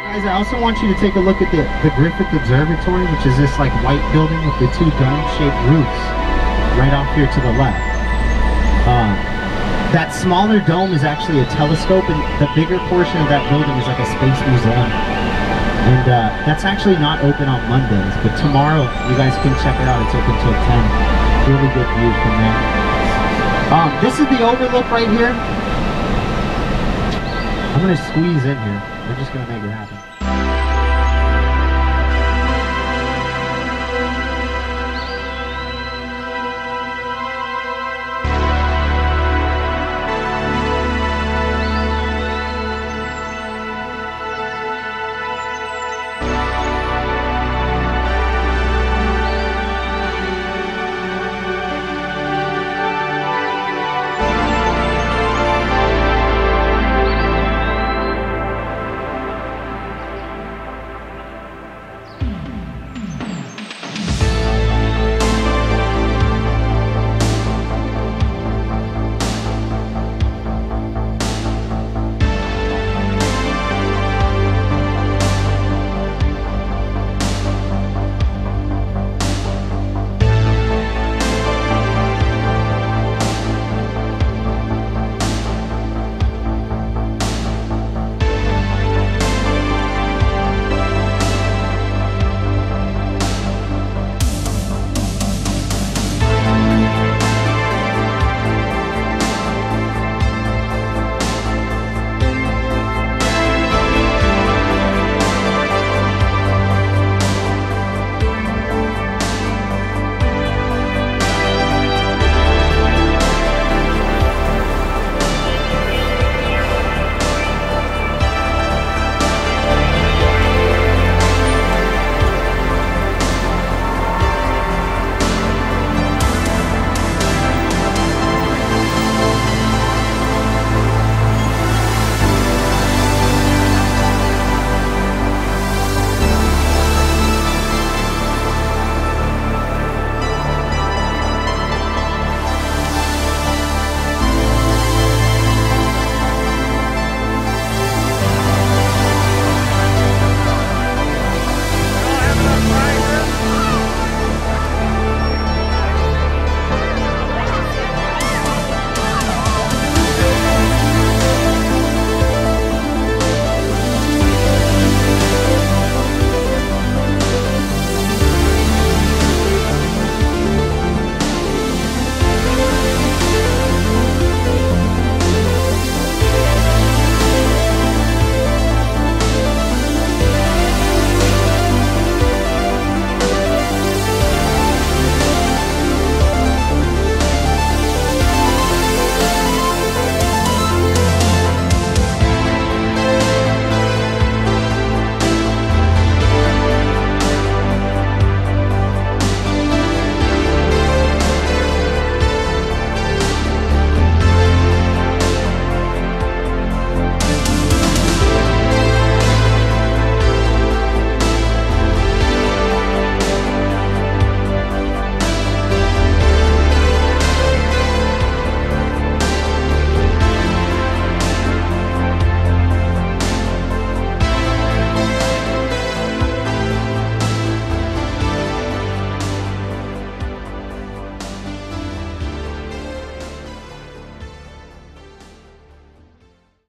Guys, I also want you to take a look at the Griffith Observatory, which is this like white building with the two dome-shaped roofs right off here to the left. That smaller dome is actually a telescope, and the bigger portion of that building is like a space museum. And that's actually not open on Mondays, but tomorrow you guys can check it out. It's open till 10. Really good views from there. This is the overlook right here. I'm gonna squeeze in here. We're just gonna make it happen.